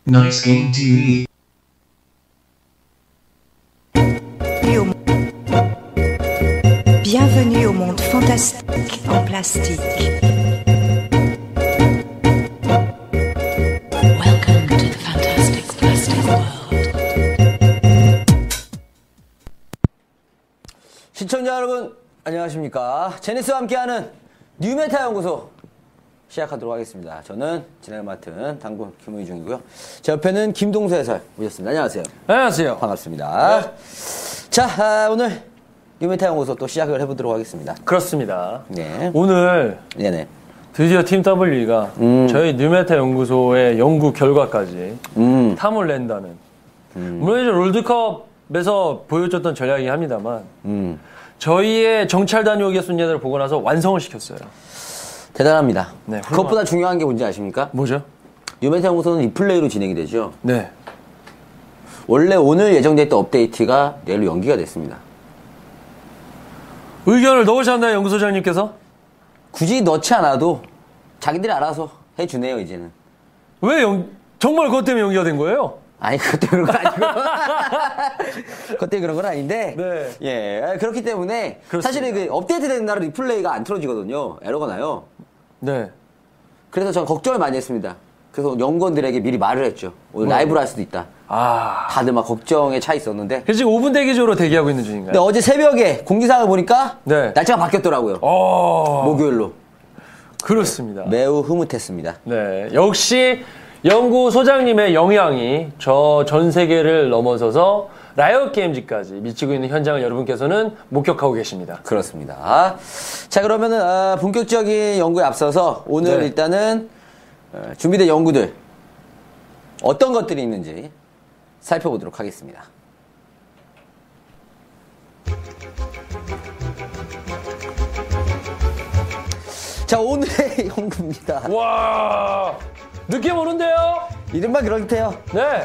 Nice Game TV. Bienvenue au monde fantastique en plastique. Welcome to the fantastic plastic world. 시청자 여러분, 안녕하십니까. 제니스와 함께하는 뉴메타 연구소 시작하도록 하겠습니다. 저는 진행을 맡은 당구 김의중이고요. 제 옆에는 김동수 해설 모셨습니다. 안녕하세요. 안녕하세요. 반갑습니다. 네. 자, 오늘 뉴메타 연구소 또 시작을 해보도록 하겠습니다. 그렇습니다. 네. 오늘 네네. 드디어 팀 W가 저희 뉴메타 연구소의 연구 결과까지 탐을 낸다는. 물론 이제 롤드컵에서 보여줬던 전략이긴 합니다만 저희의 정찰 다녀오기 순위를 보고 나서 완성을 시켰어요. 대단합니다. 네, 그것보다 중요한 게 뭔지 아십니까? 뭐죠? 뉴메타 연구소는 리플레이로 진행이 되죠. 네. 원래 오늘 예정돼 있던 업데이트가 내일로 연기가 됐습니다. 의견을 넣으셨나요, 연구소장님께서? 굳이 넣지 않아도 자기들이 알아서 해주네요, 이제는. 왜 정말 그것 때문에 연기가 된 거예요? 아니, 그것 때문에 그런 건 아니고. 그것 때문에 그런 건 아닌데. 네. 예. 그렇기 때문에. 그렇습니다. 사실 그 업데이트 되는 날은 리플레이가 안 틀어지거든요. 에러가 나요. 네. 그래서 저는 걱정을 많이 했습니다. 그래서 연구원들에게 미리 말을 했죠. 오늘 라이브로 할 수도 있다. 아. 다들 막 걱정에 차 있었는데. 그래서 지금 5분 대기조로 대기하고 있는 중인가요? 근데 어제 새벽에 공지사항을 보니까. 네. 날짜가 바뀌었더라고요. 목요일로. 그렇습니다. 매우 흐뭇했습니다. 네, 역시 연구소장님의 영향이 저 전 세계를 넘어서서 라이엇 게임즈까지 미치고 있는 현장을 여러분께서는 목격하고 계십니다. 그렇습니다. 자, 그러면은 본격적인 연구에 앞서서 오늘 네. 일단은 준비된 연구들 어떤 것들이 있는지 살펴보도록 하겠습니다. 자, 오늘의 연구입니다. 와, 느낌 오는데요? 이름만 그렇대요. 네.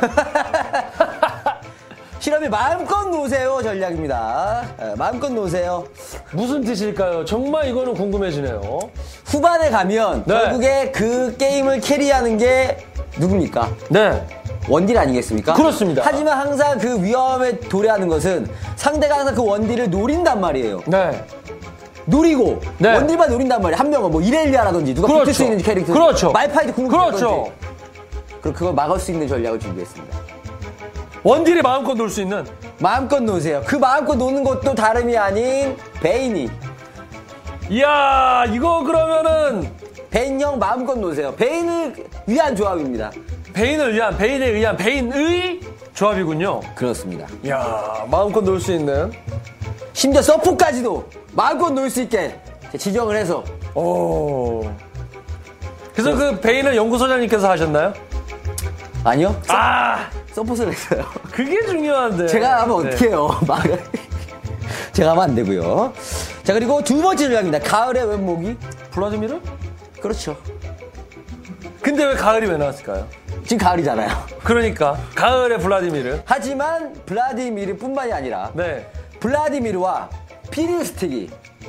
실험이 마음껏 놓으세요 전략입니다. 마음껏 놓으세요. 무슨 뜻일까요? 정말 이거는 궁금해지네요. 후반에 가면 네. 결국에 그 게임을 캐리하는 게 누굽니까? 네. 원딜 아니겠습니까? 그렇습니다. 하지만 항상 그 위험에 도래하는 것은 상대가 항상 그 원딜을 노린단 말이에요. 네. 노리고 네. 원딜만 노린단 말이에요. 한 명은 뭐 이렐리아라든지 누가 그렇죠. 붙을 수 있는 캐릭터, 그렇죠. 말파이트 궁극기라든지. 그렇죠. 그럼 그걸 막을 수 있는 전략을 준비했습니다. 원딜이 마음껏 놀 수 있는. 마음껏 노세요. 그 마음껏 노는 것도 다름이 아닌 베인이. 이야, 이거 그러면은 베인형 마음껏 노세요. 베인을 위한 조합입니다. 베인에 의한 베인의 조합이군요. 그렇습니다. 이야, 마음껏 놀 수 있는. 심지어 서포까지도 마음껏 놀 수 있게 지정을 해서. 오. 그래서 그 베인을 연구소장님께서 하셨나요? 아니요. 아, 서폿을 했어요. 그게 중요한데. 제가 하면 네. 어떻게 해요? 말을. 제가 하면 안 되고요. 자, 그리고 두 번째 전략입니다. 가을의 왼목이. 블라디미르? 그렇죠. 근데 왜 가을이 왜 나왔을까요? 지금 가을이잖아요. 그러니까 가을의 블라디미르. 하지만 블라디미르 뿐만이 아니라 네. 블라디미르와 피리스틱이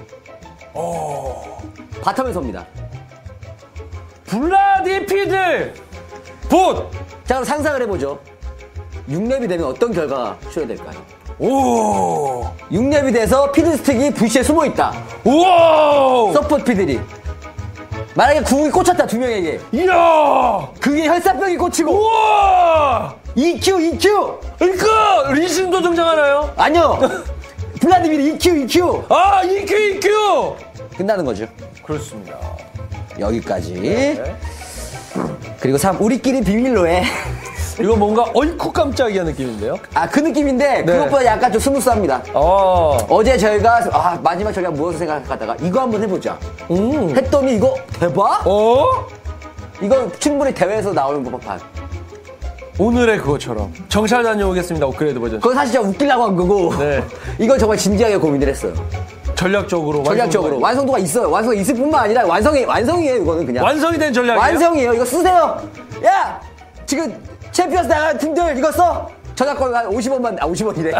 바텀에 섭니다. 블라디피드 봇. 자, 그럼 상상을 해보죠. 6렙이 되면 어떤 결과가 초래될까요? 오. 6렙이 돼서 피드스틱이 부시에 숨어있다. 우와. 서포트 피들이. 만약에 궁이 꽂혔다, 두 명에게. 이야. 그게 혈사병이 꽂히고. 우와. EQ! 그러니까 리신도 등장하나요? 아니요! 블라디미르 EQ! 아, EQ. 끝나는 거죠. 그렇습니다. 여기까지. 네. 그리고 3, 우리끼리 비밀로 해. 이거 뭔가 어이쿠 깜짝이야 느낌인데요? 그 느낌인데, 네. 그것보다 약간 좀 스무스합니다. 어제 저희가, 마지막 전략 무엇을 생각하다가, 이거 한번 해보자. 했더니 이거, 대박? 이거 충분히 대회에서 나오는 법한. 오늘의 그것처럼 정찰 다녀오겠습니다. 업그레이드 버전. 그건 사실 제가 웃기려고 한 거고. 네. 이건 정말 진지하게 고민을 했어요. 전략적으로 완성도가 있어요. 완성이 있을 뿐만 아니라 완성이에요. 이거는 그냥 완성이 된 전략이에요? 완성이에요. 이거 쓰세요. 야, 지금 챔피언스 나가는 팀들 이거 써. 저작권 한 50원만 50원이래.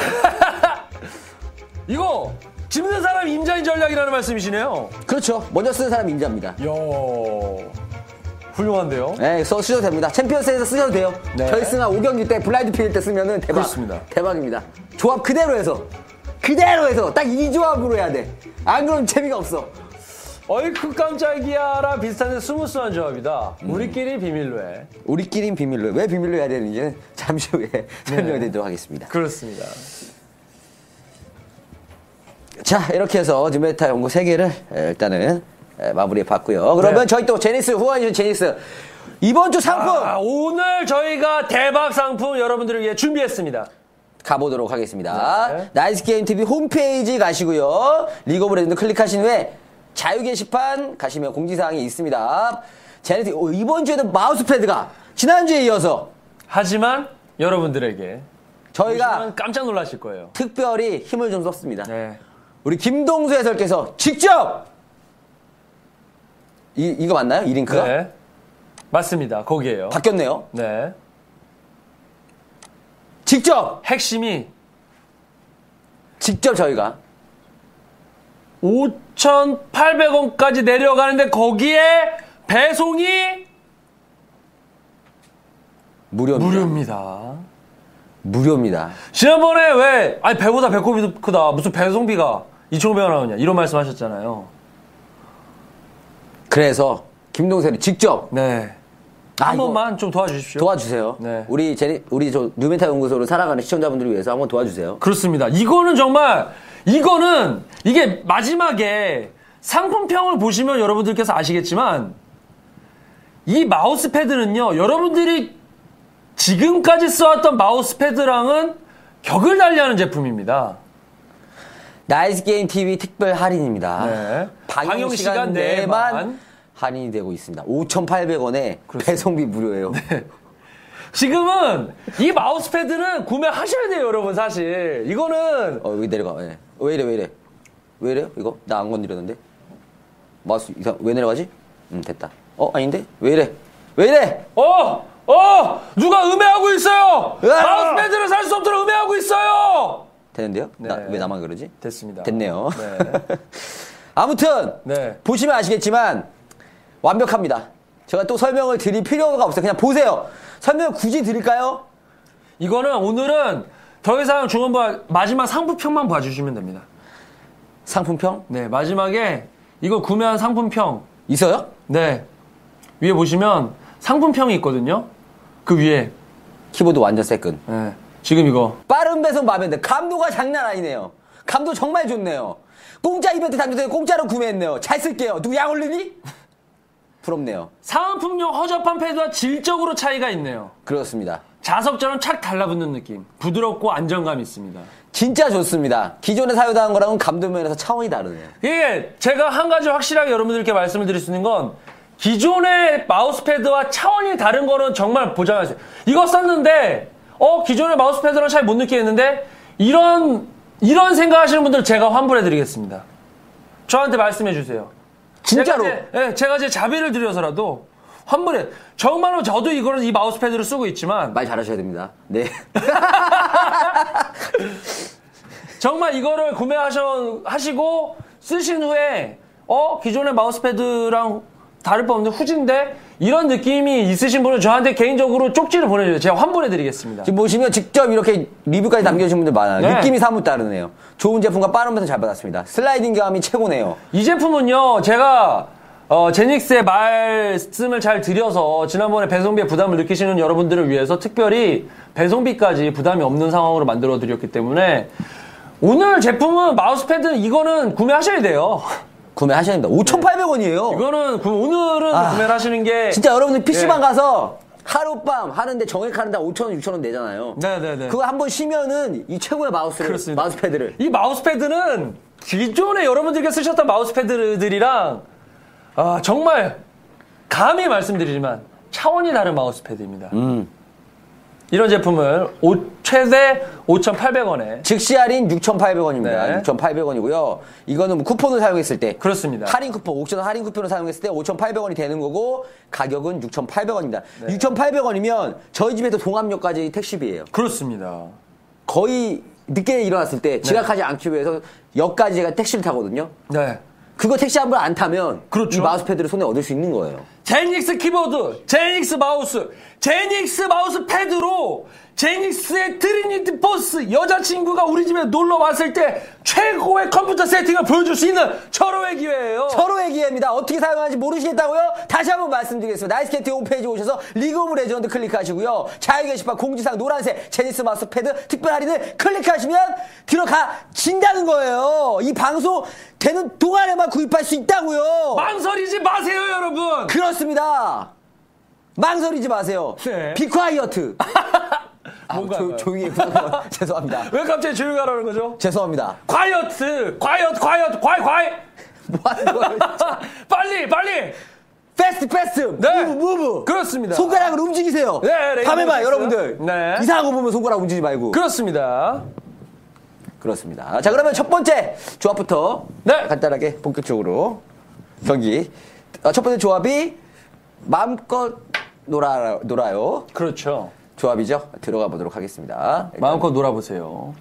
이거 집는 사람 임자인 전략이라는 말씀이시네요. 그렇죠. 먼저 쓰는 사람 임자입니다. 야. 훌륭한데요. 네, 쓰셔도 됩니다. 챔피언스에서 쓰셔도 돼요. 네. 결승한 5경기 때 블라인드 필드 때 쓰면은 대박. 그렇습니다. 대박입니다. 조합 그대로 해서 딱 이 조합으로 해야 돼. 안 그러면 재미가 없어. 어이쿠 깜짝이야랑 비슷한데 스무스한 조합이다. 우리끼리 비밀로 해. 우리끼린 비밀로 왜 비밀로 해야 되는지는 잠시 후에 설명해 드리도록 하겠습니다. 그렇습니다. 자, 이렇게 해서 뉴메타 연구 3개를 일단은 마무리해 봤고요. 그러면 네. 저희 또 제니스, 후원해주신 제니스. 이번 주 상품! 오늘 저희가 대박 상품 여러분들을 위해 준비했습니다. 가보도록 하겠습니다. 네. 나이스게임TV 홈페이지 가시고요. 리그 오브 레전드 클릭하신 후에 자유 게시판 가시면 공지사항이 있습니다. 제니스, 이번 주에는 마우스패드가 지난주에 이어서 하지만 여러분들에게 저희가 보시면 깜짝 놀라실 거예요. 특별히 힘을 좀 썼습니다. 네. 우리 김동수 해설께서 직접 이거 맞나요? 이 링크가? 네. 맞습니다. 거기에요. 바뀌었네요. 네. 직접 핵심이 저희가 5,800원까지 내려가는데 거기에 배송이 무료입니다. 무료입니다. 지난번에 배보다 배꼽이 크다. 무슨 배송비가 2,500원 나오냐. 이런 말씀 하셨잖아요. 그래서 김동선이 직접 네. 한 번만 좀 도와주십시오. 도와주세요. 네. 우리 저 뉴메타 연구소를 살아가는 시청자분들을 위해서 한번 도와주세요. 그렇습니다. 이게 마지막에 상품평을 보시면 여러분들께서 아시겠지만 이 마우스패드는요, 여러분들이 지금까지 써왔던 마우스패드랑은 격을 달리하는 제품입니다. 나이스게임TV 특별 할인입니다. 네. 방영시간 내만 할인이 되고 있습니다. 5,800원에 배송비 무료예요. 네. 지금은 이 마우스패드는 구매하셔야 돼요, 여러분, 사실. 이거는. 여기 내려가. 네. 왜 이래? 왜 이래요? 이거? 나 안 건드렸는데? 마우스 왜 내려가지? 됐다. 아닌데? 왜 이래? 누가 음해하고 있어요! 으아! 마우스패드를 살 수 없도록 음해하고 있어요! 되는데요? 네. 왜 나만 그러지? 됐습니다. 됐네요. 네. 아무튼 네. 보시면 아시겠지만 완벽합니다. 제가 또 설명을 드릴 필요가 없어요. 그냥 보세요. 설명을 굳이 드릴까요? 오늘은 더 이상 중원부 마지막 상품평만 봐주시면 됩니다. 상품평? 네, 마지막에 이거 구매한 상품평. 있어요? 네. 위에 보시면 상품평이 있거든요. 그 위에. 키보드 완전 새끈. 네. 지금 이거. 빠른 배송 마음에 드 감도가 장난 아니네요. 감도 정말 좋네요. 공짜 이벤트 당첨돼서 공짜로 구매했네요. 잘 쓸게요. 누구 약 올리니? 부럽네요. 사은품용 허접한 패드와 질적으로 차이가 있네요. 그렇습니다. 자석처럼 착 달라붙는 느낌. 부드럽고 안정감이 있습니다. 진짜 좋습니다. 기존에 사용한 거랑은 감도 면에서 차원이 다르네요. 이게 제가 한 가지 확실하게 여러분들께 말씀을 드릴 수 있는 건 기존의 마우스패드와 차원이 다른 거는 정말 보장하세요. 이거 썼는데 기존의 마우스패드랑 차이 못 느끼겠는데 이런 생각하시는 분들 제가 환불해드리겠습니다. 저한테 말씀해주세요. 진짜로? 제가 제 자비를 들여서라도 환불해. 정말로 저도 이 마우스패드를 쓰고 있지만 말 잘하셔야 됩니다. 네. 정말 이거를 구매하시고 쓰신 후에 기존의 마우스패드랑 다를 바 없는 후진데 이런 느낌이 있으신 분은 저한테 개인적으로 쪽지를 보내주세요. 제가 환불해드리겠습니다. 지금 보시면 직접 이렇게 리뷰까지 남겨주신 분들 많아요. 네. 느낌이 사뭇 다르네요. 좋은 제품과 빠른 배송 잘 받았습니다. 슬라이딩 감이 최고네요. 이 제품은요, 제가 제닉스의 말씀을 잘 드려서 지난번에 배송비에 부담을 느끼시는 여러분들을 위해서 특별히 배송비까지 부담이 없는 상황으로 만들어 드렸기 때문에 오늘 제품은 마우스패드 이거는 구매하셔야 돼요. 구매하셔야 됩니다. 5,800원이에요. 이거는 오늘은 구매를 하시는 게 진짜 여러분들 PC방 네. 가서 하룻밤 하는데 정액하는데 5,000원, 6,000원 내잖아요. 네네네. 그거 한번 쉬면은 이 최고의 마우스패드를. 이 마우스패드는 기존에 여러분들께 쓰셨던 마우스패드들이랑 정말 감히 말씀드리지만 차원이 다른 마우스패드입니다. 이런 제품을 최대 5,800원에 즉시 할인 6,800원입니다. 네. 6,800원이고요. 이거는 뭐 쿠폰을 사용했을 때. 그렇습니다. 할인 쿠폰, 옥션 할인 쿠폰을 사용했을 때 5,800원이 되는 거고, 가격은 6,800원입니다. 6,800원이면 저희 집에서 동암역까지 택시비예요. 그렇습니다. 거의 늦게 일어났을 때 지각하지 않기 위해서 역까지 제가 택시를 타거든요. 네. 그거 택시 한 번 안 타면 그렇죠. 이 마우스패드를 손에 얻을 수 있는 거예요. 제닉스 키보드, 제닉스 마우스, 제닉스 마우스 패드로 제닉스의 트리니티 포스 여자친구가 우리 집에 놀러 왔을 때 최고의 컴퓨터 세팅을 보여줄 수 있는 철호의 기회예요. 서로의 기회입니다. 어떻게 사용하는지 모르시겠다고요? 다시 한번 말씀드리겠습니다. 나이스캐티 홈페이지 오셔서 리그 오브 레전드 클릭하시고요. 자유 게시판 공지사항 노란색 제니스 마우스 패드 특별 할인을 클릭하시면 들어가진다는 거예요. 이 방송 되는 동안에만 구입할 수 있다고요. 망설이지 마세요, 여러분. 그렇습니다. 망설이지 마세요. 네. 비콰이어트. 뭔가요? 조용히 해주세요. 죄송합니다. 왜 갑자기 조용히 하라는 거죠? 죄송합니다. 콰이어트, 과이. 뭐 하는 거예요? 빨리. 패스트. 네. 무브. 그렇습니다. 손가락을 움직이세요. 네, 밤에 봐, 레이저 여러분들. 네. 이상한 거 보면 손가락 움직이지 말고. 그렇습니다. 그렇습니다. 자, 그러면 첫 번째 조합부터 네. 간단하게 본격적으로 경기. 첫 번째 조합이 마음껏 놀아요. 그렇죠. 조합이죠. 들어가 보도록 하겠습니다. 일단 마음껏 놀아보세요.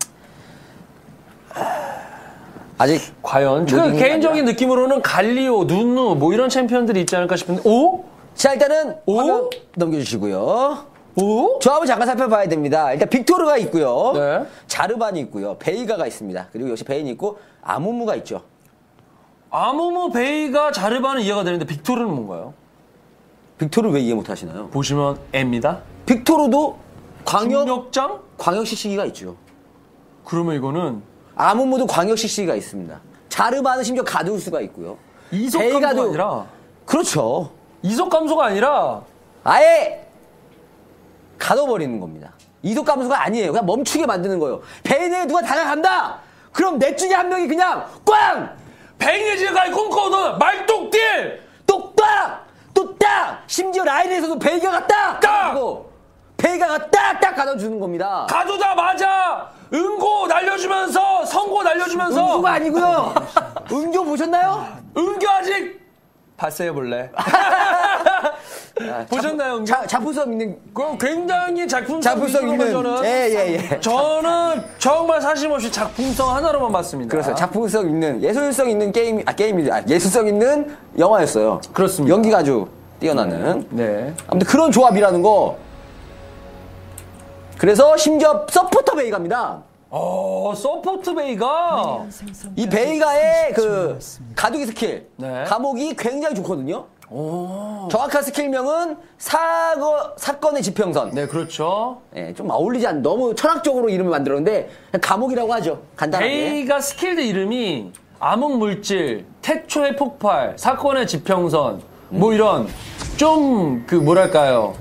아직 과연 못 이긴 게 개인적인 느낌으로는 갈리오, 누누 뭐 이런 챔피언들이 있지 않을까 싶은데 오? 자, 일단은 오? 화면 넘겨주시고요. 오? 조합을 잠깐 살펴봐야 됩니다. 일단 빅토르가 있고요. 네. 자르반이 있고요. 베이가가 있습니다. 그리고 역시 베인이 있고 아무무가 있죠. 아무무, 베이가, 자르바는 이해가 되는데 빅토르는 뭔가요? 빅토르 왜 이해 못하시나요? 보시면 M입니다. 빅토르도 중력장? 광역시 시기가 있죠. 그러면 이거는 아무무도 광역시 시기가 있습니다. 자르반은 심지어 가둘 수가 있고요. 이속 베이가도- 감소가 아니라 그렇죠. 이속 감소가 아니라 아예 가둬버리는 겁니다. 이속 감소가 아니에요. 그냥 멈추게 만드는 거예요. 베인에 누가 다가간다! 그럼 넷 중에 한 명이 그냥 꽝! 베이네지가 꿈꿔오던 말뚝딜! 똑딱! 똑딱! 심지어 라인에서도 베이가가 딱! 딱! 가지고 베이가가 딱딱 가둬주는 겁니다. 가두자마자 은고 날려주면서 성고 날려주면서 은교가 아니고요. 은교 보셨나요? 은교 아직 봤어요 볼래? 보셨나요, 은교? 작품성 있는 그럼 굉장히 작품성 있는 저는 예. 저는 정말 사심없이 작품성 하나로만 봤습니다. 그래서 작품성 있는 예술성 있는 예술성 있는 영화였어요. 그렇습니다. 연기가 아주 뛰어나는. 네. 아무튼 그런 조합이라는 거. 그래서 심지어 서포터 베이가입니다. 서포트 베이가 이 베이가의 그 가두기 스킬, 네. 감옥이 굉장히 좋거든요. 정확한 스킬명은 사건의 지평선. 네, 그렇죠. 예, 좀 어울리지 않는 너무 철학적으로 이름을 만들었는데 그냥 감옥이라고 하죠. 간단하게. 베이가 스킬드 이름이 암흑 물질, 태초의 폭발, 사건의 지평선 뭐 이런 좀 그 뭐랄까요?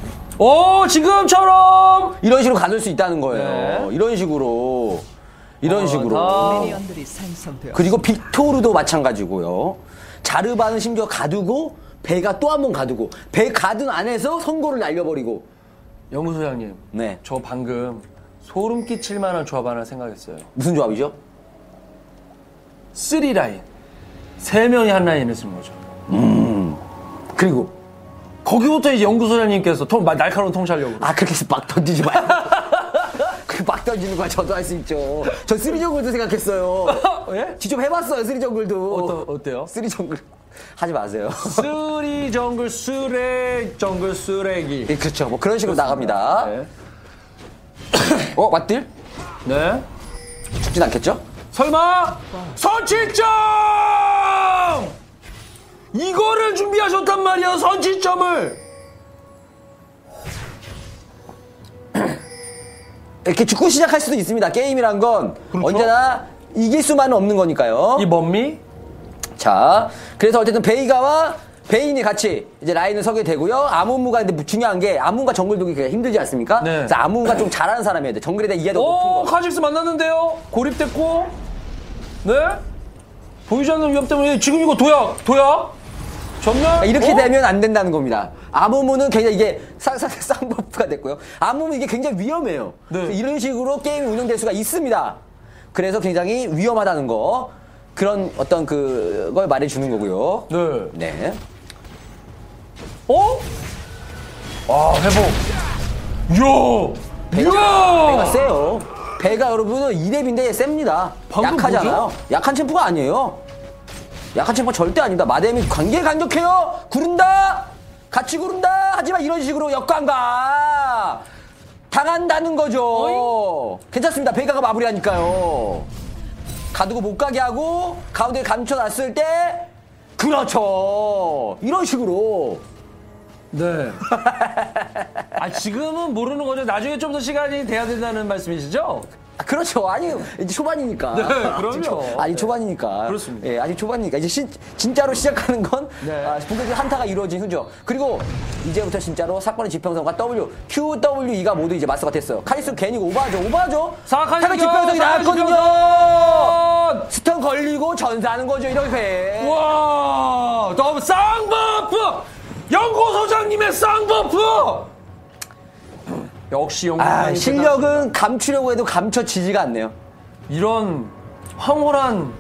지금처럼 이런 식으로 가둘 수 있다는 거예요. 네. 이런 식으로. 다 미니언들이 생성되어 그리고 빅토르도 마찬가지고요. 자르바는 심지어 가두고 베가 또 한 번 가두고 베 가둔 안에서 선고를 날려버리고. 연구소장님, 네. 저 방금 소름 끼칠 만한 조합 하나 생각했어요. 무슨 조합이죠? 3라인. 3명이 한 라인을 쓰는 거죠. 그리고 거기부터 이제 연구소장님께서 날카로운 통찰력으로. 그렇게 해서 막 던지지 마요. 그 막 던지는 거야 저도 할 수 있죠. 저 쓰리정글도 생각했어요. 예? 직접 해봤어요 쓰리정글도. 어때요? 쓰리정글 하지 마세요. 쓰리 정글 쓰레기. 예, 그렇죠. 뭐 그런 식으로 나갑니다. 네. 맞들? 네. 죽진 않겠죠? 설마 선취점! 이거를 준비하셨단 말이야, 선취점을. 이렇게 죽고 시작할 수도 있습니다. 게임이란 건 그렇죠. 언제나 이길 수만은 없는 거니까요. 이 뭔미? 자, 그래서 어쨌든 베이가와 베인이 같이 이제 라인을 서게 되고요. 아무무가 근데 중요한 게 아무무가 정글 두기 힘들지 않습니까? 네. 그래서 아무무가 좀 잘하는 사람이어야 돼. 정글에 대한 이해도 높은 거. 카직스 만났는데요. 고립됐고. 네? 보이지 않는 위협 때문에 지금 이거 도약. 전멸? 이렇게 되면 안 된다는 겁니다. 아무무는 굉장히 이게 쌍버프가 됐고요. 아무무 이게 굉장히 위험해요. 네. 그래서 이런 식으로 게임이 운영될 수가 있습니다. 그래서 굉장히 위험하다는 거. 그런 어떤 그걸 말해주는 거고요. 네. 네. 회복. 배가 세요. 배가 여러분은 2렙인데 셉니다. 방금 약하잖아요. 뭐죠? 약한 챔프가 아니에요. 약한 챔프 절대 아닙니다. 마뎀이 관계 강력해요. 구른다. 같이 구른다. 하지만 이런 식으로 역광각 당한다는 거죠. 괜찮습니다. 베이가가 마무리하니까요. 가두고 못 가게 하고 가운데 감춰놨을 때 그렇죠. 이런 식으로. 네. 지금은 모르는 거죠. 나중에 좀 더 시간이 돼야 된다는 말씀이시죠? 그렇죠. 아니, 이제 초반이니까. 네, 그럼요. 아니, 초반이니까. 그렇습니다. 예, 아직 초반이니까. 이제 진짜로 시작하는 건, 네. 본격적인 한타가 이루어진 후죠. 그리고, 이제부터 진짜로 사건의 지평선과 QWE가 모두 이제 마스가 됐어요. 카리스 괜히 오버하죠? 사건의 지평선이 나왔거든요! 스턴 걸리고 전사하는 거죠, 이렇게. 와, 너무 쌍버프! 연구소장님의 쌍버프! 역시 연구소장님. 실력은 감추려고 해도 감춰지지가 않네요. 이런 황홀한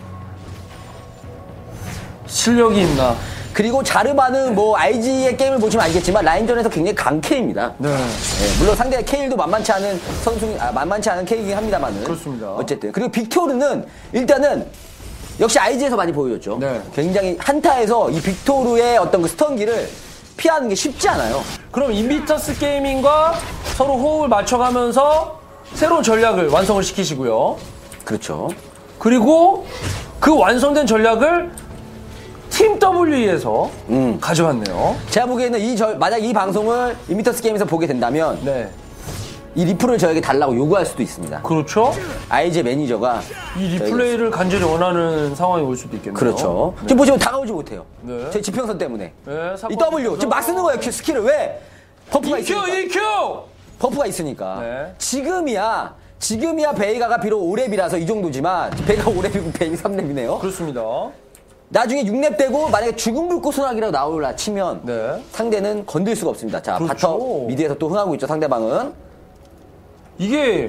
실력이 있나. 그리고 자르바는 뭐 IG의 게임을 보시면 알겠지만 라인전에서 굉장히 강캐입니다. 네. 물론 상대 케일도 만만치 않은 만만치 않은 케이긴 합니다만은. 그렇습니다. 어쨌든. 그리고 빅토르는 일단은 역시 IG에서 많이 보여줬죠. 네. 굉장히 한타에서 이 빅토르의 어떤 그 스턴기를 피하는 게 쉽지 않아요. 그럼 인비터스 게이밍과 서로 호흡을 맞춰가면서 새로운 전략을 완성을 시키시고요. 그렇죠. 그리고 그 완성된 전략을 팀 W에서 가져왔네요. 제가 보기에는 만약 이 방송을 인비터스 게임에서 보게 된다면 네. 이 리플을 저에게 달라고 요구할 수도 있습니다. 그렇죠. IG 매니저가 이 리플레이를 간절히 원하는 상황이 올 수도 있겠네요. 그렇죠. 네. 지금 보시면 다가오지 못해요. 네. 제 지평선 때문에. 네, 이 W 지금 막 쓰는 거예요. 스킬을 왜? 버프가 있으니까. EQ! 버프가 있으니까. 네. 지금이야 베이가가 비록 5렙이라서 이 정도지만 베이가 5렙이고 베이 3렙이네요. 그렇습니다. 나중에 6렙 되고 만약에 죽은 불꽃 소나기라고 나올라 치면 네. 상대는 건들 수가 없습니다. 자, 그렇죠. 바텀 미드에서 또 흥하고 있죠. 상대방은. 이게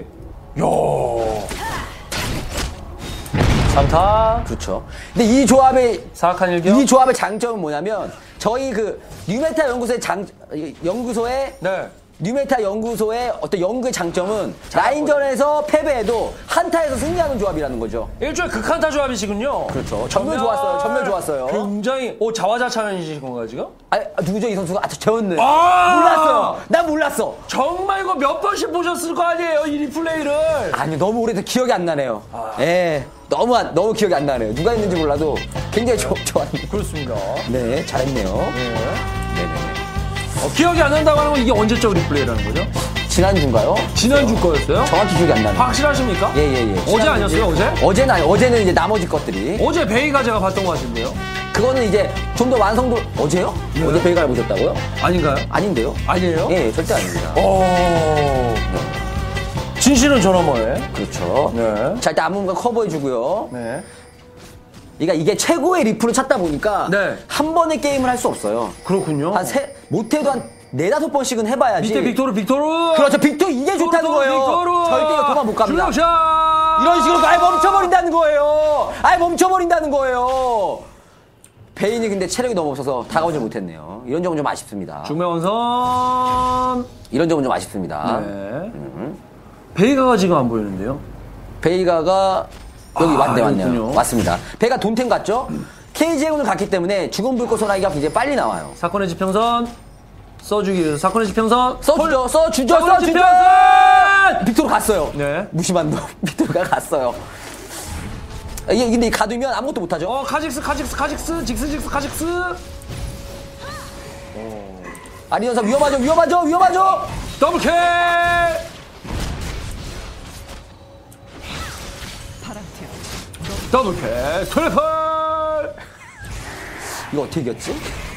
산타. 그렇죠. 근데 이 조합의 사악한 일격. 이 조합의 장점은 뭐냐면 저희 그 뉴메타 연구소의 네. 뉴메타 연구소의 어떤 연구의 장점은 라인전에서 패배해도 한타에서 승리하는 조합이라는 거죠. 일종의 극한타 조합이시군요. 그렇죠. 전멸 좋았어요. 굉장히 자화자찬이신 건가요 지금? 누구죠 이 선수가? 재웠네. 아! 몰랐어요. 난 몰랐어. 정말 이거 몇 번씩 보셨을 거 아니에요 이 리플레이를. 아니 너무 오래돼서 기억이 안 나네요. 예, 너무 기억이 안 나네요. 누가 했는지 몰라도 굉장히 좋았네. 그렇습니다. 네, 잘했네요. 네. 네네. 기억이 안 난다고 하는 건 이게 언제적 리플레이라는 거죠? 지난주인가요? 지난주 거였어요? 정확히 기억이 안 나네요. 확실하십니까? 예. 어제 아니었어요, 어제? 어제는 이제 나머지 것들이. 어제 베이가 제가 봤던 것 같은데요? 그거는 이제 좀 더 완성도, 어제요? 네. 어제 베이가를 보셨다고요? 아닌가요? 아닌데요? 아니에요? 예, 절대 아닙니다. 진실은 저너머에. 그렇죠. 네. 자, 일단 앞문과 커버해주고요. 네. 그러니까 이게 최고의 리플을 찾다 보니까 네. 한 번의 게임을 할 수 없어요. 그렇군요. 못해도 한 4-5번씩은 해봐야지. 밑에 빅토르. 그렇죠. 빅토르 이게 좋다는 거예요. 빅토르. 절대 이거 도망 못 갑니다. 슬로샷! 이런 식으로 멈춰버린다는 거예요. 베인이 근데 체력이 너무 없어서 다가오지 못했네요. 이런 점은 좀 아쉽습니다. 중매원선. 이런 점은 좀 아쉽습니다. 네. 베이가가 지금 안 보이는데요? 베이가가 여기 왔네요. 그렇군요. 왔습니다. 베이가 돈템 갔죠? KG군을 갔기 때문에 죽은 불꽃 소나기가 굉장히 빨리 나와요. 사건의 지평선. 써주기 위해서 사건의 지평선. 써주죠. 사건의 지평선! 빅토르 갔어요. 네. 무심한 놈. 빅토르가 갔어요. 이게 근데 가두면 아무것도 못하죠. 카직스, 직스. 아리언사 위험하죠. 더블킬! 더블킬, 트리플! 이거 어떻게 이겼지?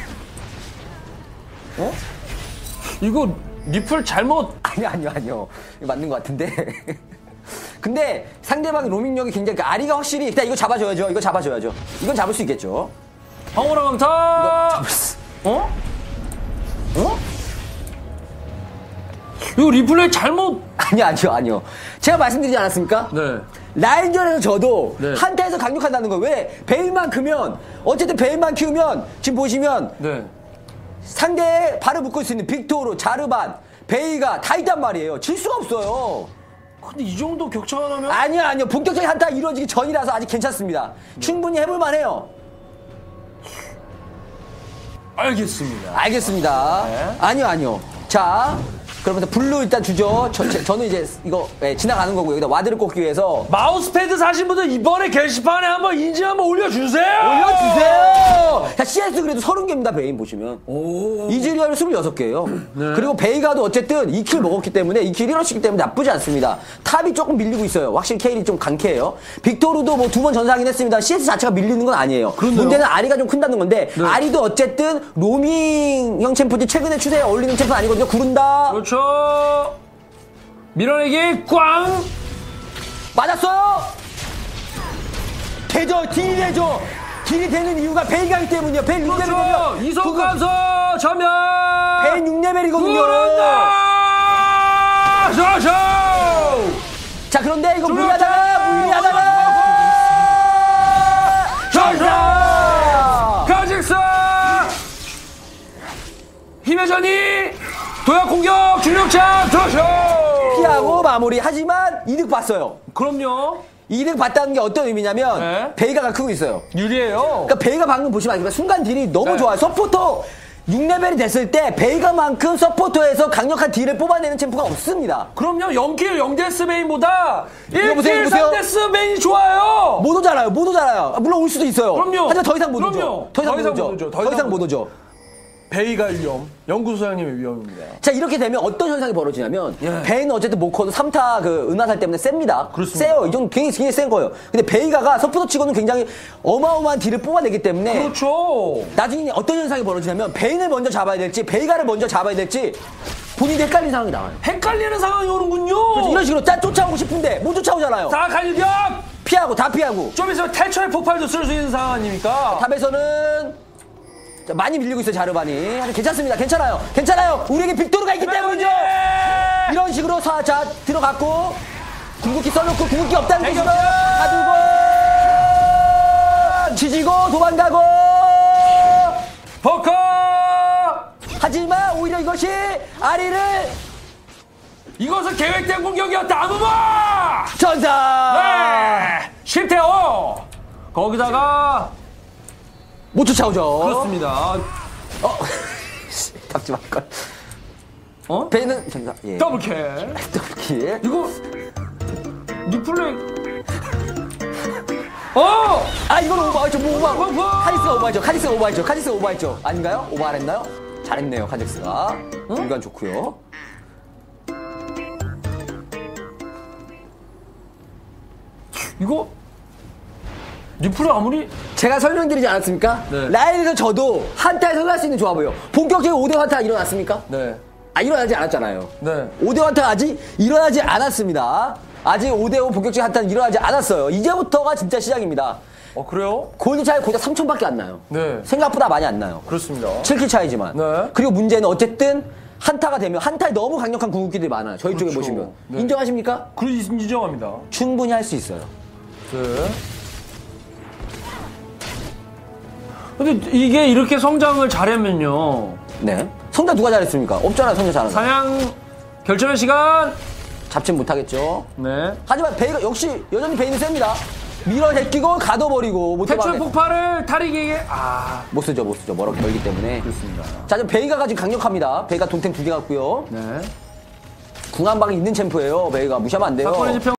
이거 리플 잘못. 아니요. 이거 맞는 것 같은데. 근데 상대방의 로밍력이 굉장히 아리가 확실히 일단 이거 잡아줘야죠. 이건 잡을 수 있겠죠. 황홀한 강타! 어? 이거 리플레이 잘못. 아니요. 제가 말씀드리지 않았습니까? 네. 라인전에서 저도 네. 한타에서 강력한다는 거예요. 왜? 베일만 키우면 지금 보시면 네. 상대에 발을 묶을 수 있는 빅토르, 자르반, 베이가 다 있단 말이에요. 질 수가 없어요. 근데 이 정도 격차가 나면. 아니요. 본격적인 한타 이루어지기 전이라서 아직 괜찮습니다. 충분히 해볼만 해요. 알겠습니다. 알겠습니다. 네. 아니요. 자, 그러면 블루 일단 주죠. 저는 이제 이거 지나가는 거고 여기다 와드를 꽂기 위해서 마우스패드 사신 분들 이번에 게시판에 한번 인증 한번 올려주세요. 올려주세요. 자, CS 그래도 30개입니다. 베인 보시면. 이즈리얼 26개예요. 네. 그리고 베이가도 어쨌든 2킬 먹었기 때문에 2킬 1어치기 때문에 나쁘지 않습니다. 탑이 조금 밀리고 있어요. 확실히 케일이 좀 강해요. 빅토르도 뭐 2번 전사하긴 했습니다. CS 자체가 밀리는 건 아니에요. 그렇네요. 문제는 아리가 좀 큰다는 건데 네. 아리도 어쨌든 로밍형 챔프지 최근에 추세에 어울리는 챔프는 아니거든요. 구른다. 그렇죠. 밀어내기 꽝. 맞았어요. 되죠. 딜이 되죠. 딜이 되는 이유가 베이가이기 때문이에요. 베인 6레벨이거든요. 그렇죠. 이성 감소 전면. 베인 6레벨이거든요. 구른다. 쇼쇼. 자, 그런데 이거 조력자! 무리하다가 전사 가직스 힘의 전이 도약 공격 중력차 조쇼 피하고 마무리. 하지만 이득 봤어요. 그럼요. 이득 봤다는 게 어떤 의미냐면 네. 베이가가 크고 있어요. 유리해요. 그러니까 베이가 방금 보시면 알겠지만 순간 딜이 너무 네. 좋아요. 서포터 6레벨이 됐을 때 베이가만큼 서포터에서 강력한 딜을 뽑아내는 챔프가 없습니다. 그럼요. 0킬 0데스 메인보다 이거 보세요, 1킬 이거 보세요. 3데스 메인이 좋아요. 못 오잖아요. 물론 올 수도 있어요. 그럼요. 하지만 더 이상 못 오죠. 그럼요. 더 이상 못 오죠. 오죠. 더 이상 못 오죠. 베이가 위험. 연구소장님의 위험입니다. 자, 이렇게 되면 어떤 현상이 벌어지냐면 예. 베이는 어쨌든 모코도 3타 그 은하살 때문에 셉니다. 그렇습니다. 세요. 이 정도 굉장히 센 거예요. 근데 베이가가 서포터 치고는 굉장히 어마어마한 딜을 뽑아내기 때문에 그렇죠. 나중에 어떤 현상이 벌어지냐면 베인을 먼저 잡아야 될지 베이가를 먼저 잡아야 될지 본인이 헷갈리는 상황이 나와요. 헷갈리는 상황이 오는군요. 그래서 이런 식으로 쫓아오고 싶은데 못 쫓아오잖아요. 자, 갈격. 피하고 다 피하고. 좀 있으면 태초의 폭발도 쓸 수 있는 상황 아닙니까? 탑에서는 자, 많이 밀리고 있어요. 자르반이. 하지만 괜찮습니다. 괜찮아요. 우리에게 빅토르가 있기 때문이죠. 이런 식으로 자 들어갔고 궁극기 써놓고 궁극기 없다는 대결! 것으로 가두고 지지고 도망가고. 포커. 하지만 오히려 이것이 아리를 이것은 계획된 공격이었다. 아무마. 전사. 네. 10대5. 거기다가 못 쫓아오죠. 그렇습니다. 답지 말걸. 어? 베이는 전사. 예. 더블킬. 더블킬. 이거 리플레이. 어! 아, 이건 오버했죠. 오버. 카직스가 오버했죠. 아닌가요? 오버 안 했나요? 잘했네요, 카직스가. 중간 좋고요. 이거 리플레이 아무리 제가 설명드리지 않았습니까? 네. 라인에서 저도 한타에서 할 수 있는 조합이에요. 본격적인 5대 한타 일어났습니까? 네. 일어나지 않았잖아요. 네. 5대 한타가 아직 일어나지 않았습니다. 아직 5대5 본격적인 한타는 일어나지 않았어요. 이제부터가 진짜 시작입니다. 그래요? 골드 차이 고작 3,000밖에 안 나요. 네. 생각보다 많이 안 나요. 그렇습니다. 7킬 차이지만. 네. 그리고 문제는 어쨌든 한타가 되면 한타에 너무 강력한 궁극기들이 많아요. 저희 쪽에 그렇죠. 보시면. 네. 인정하십니까? 인정합니다. 충분히 할 수 있어요. 네. 근데 이게 이렇게 성장을 잘하면요. 네. 성장 누가 잘했습니까? 없잖아요, 성장 잘하는 거. 사냥 결정의 시간. 잡진 못하겠죠. 네. 하지만 베이가 역시 여전히 베이는 셉니다. 밀어 제끼고 가둬버리고 태초의 폭발을 타리기에게 못 쓰죠. 멀기 때문에. 그렇습니다. 자, 지금 베이가가 지금 강력합니다. 베이가 동템 2개 갖고요. 네. 궁한방이 있는 챔프예요. 베이가 무시하면 안 돼요. 사건의 지평